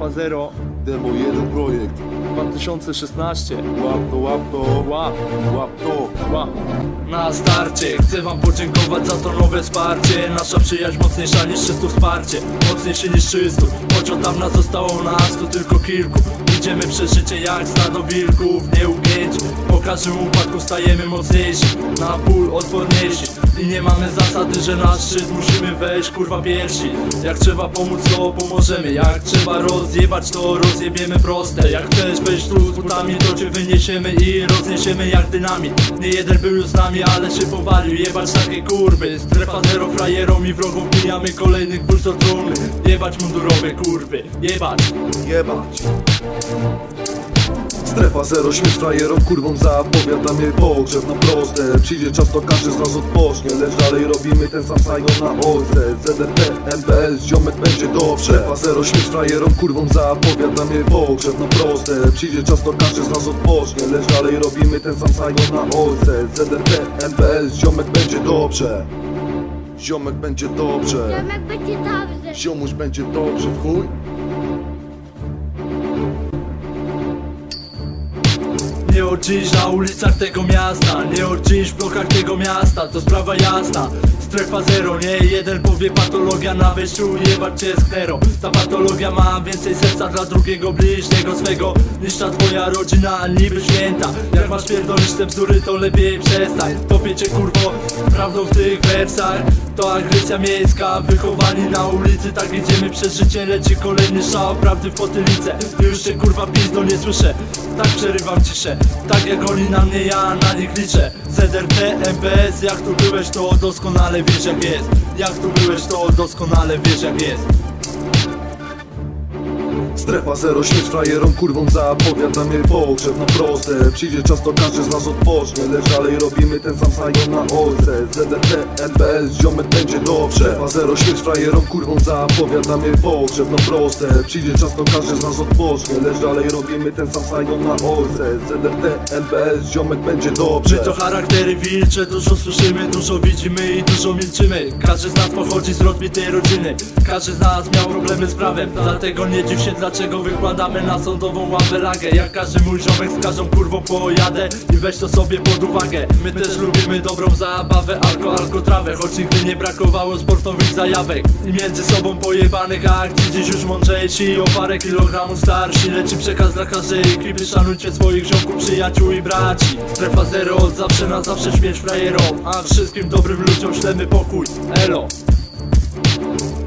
Strefa Zero, Demo 1 projekt. 2016. Łap to, łap to, Łap, łap to. łap. Na starcie chcę wam podziękować za to nowe wsparcie. Nasza przyjaźń mocniejsza niż 300 wsparcie. Mocniejszy niż 300, choć od dawna zostało nas to tylko kilku. Idziemy przez życie jak stado wilków, nieugięci. Po każdym upadku stajemy mocniejsi, na ból odporniejsi. I nie mamy zasady, że na szczyt musimy wejść kurwa pierwsi. Jak trzeba pomóc to pomożemy, jak trzeba rozjebać to rozjebiemy proste. Jak chcesz wejść tu z butami to cię wyniesiemy i rozniesiemy jak dynamit. Nie jeden był już z nami, ale się powalił, jebać takie kurwy. Strefa Zero frajerom i wrogom pijamy kolejnych ból do trumny. Jebać mundurowe kurwy, jebać. Jebać. Strefa Zero, śmierć frajerom, kurwom zapowiadamy pogrzeb na proste. Przyjdzie czas, to każdy z nas odpocznie, lecz dalej robimy ten sam Saigon na OC. ZRT, NPS, ziomek będzie dobrze. Strefa Zero, śmierć frajerom, kurwom zapowiadamy pogrzeb na proste. Przyjdzie czas, to każdy z nas odpocznie, lecz dalej robimy ten sam Saigon na OC. ZRT, NPS, ziomek będzie dobrze. Ziomek będzie dobrze. Ziomek będzie dobrze. Ziomuś będzie dobrze, w chuj. Nie od dziś na ulicach tego miasta, nie od dziś w blokach tego miasta, to sprawa jasna. Strefa Zero, nie jeden powie patologia na wejściu, jebać cię z klerą. Ta patologia ma więcej serca dla drugiego bliźniego swego niż ta twoja rodzina niby święta. Jak masz pierdolić te bzdury, to lepiej przestań. Topię cię kurwo prawdą w tych wersach. To agresja miejska, wychowani na ulicy. Tak idziemy przez życie, leci kolejny szał prawdy w potylicę. Już cię kurwa pizdo nie słyszę, tak przerywam ciszę. Tak jak oni na mnie, ja na nich liczę. ZRT, MPS, jak tu byłeś to doskonale wiesz jak jest. Jak tu byłeś to doskonale wiesz jak jest. Strefa Zero, śmierć frajerom, kurwom zapowiadamy pogrzeb na proste. Przyjdzie czas, to każdy z nas odpocznie, lecz dalej robimy ten sam Saigon na OC. ZRT, NPS, ziomek będzie dobrze. Strefa Zero, śmierć frajerom, kurwom zapowiadamy pogrzeb na proste. Przyjdzie czas, to każdy z nas odpocznie, lecz dalej robimy ten sam Saigon na OC. ZRT, NPS, ziomek będzie dobrze. My to charaktery wilcze, dużo słyszymy, dużo widzimy i dużo milczymy. Każdy z nas pochodzi z rozbitej rodziny, każdy z nas miał problemy z prawem. Dlatego nie dziw się, dlaczego wykładamy na sądową łapę lagę. Jak każdy mój ziomek z każdą kurwą pojadę i weź to sobie pod uwagę. My też lubimy dobrą zabawę, alko-trawę, choć nigdy nie brakowało sportowych zajawek. I między sobą pojebanych akcji, dziś już mądrzejsi, o parę kilogramów starsi. Leci przekaz dla każdej ekipy, szanujcie swoich ziomków, przyjaciół i braci. Strefa Zero od zawsze na zawsze, śmierć frajerom, a wszystkim dobrym ludziom ślemy pokój. Elo.